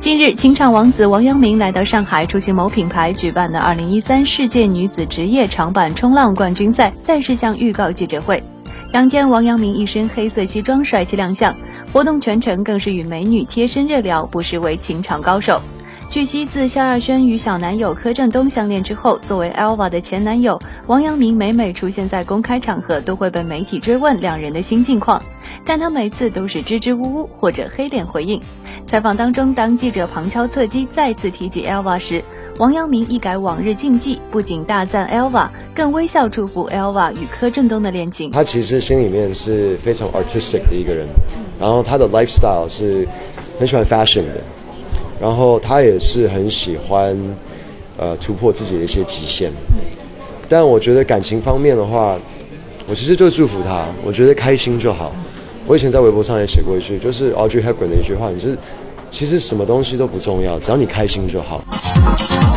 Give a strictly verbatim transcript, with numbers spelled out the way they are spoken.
近日，情场王子王阳明来到上海，出席某品牌举办的二零一三世界女子职业长板冲浪冠军赛赛事项预告记者会。当天，王阳明一身黑色西装帅气亮相，活动全程更是与美女贴身热聊，不失为情场高手。据悉，自萧亚轩与小男友柯震东相恋之后，作为 Elva 的前男友，王阳明每每出现在公开场合，都会被媒体追问两人的新近况，但他每次都是支支吾吾或者黑脸回应。采访当中，当记者旁敲侧击再次提及 Elva 时，王阳明一改往日禁忌，不仅大赞 Elva， 更微笑祝福 Elva 与柯震东的恋情。 他其实心里面是非常 artistic 的一个人，然后他的 lifestyle 是很喜欢 fashion 的，然后他也是很喜欢呃突破自己的一些极限。但我觉得感情方面的话，我其实就祝福他，我觉得开心就好。我以前在微博上也写过一句，就是 Audrey Hepburn 的一句话，你就是其实什么东西都不重要，只要你开心就好。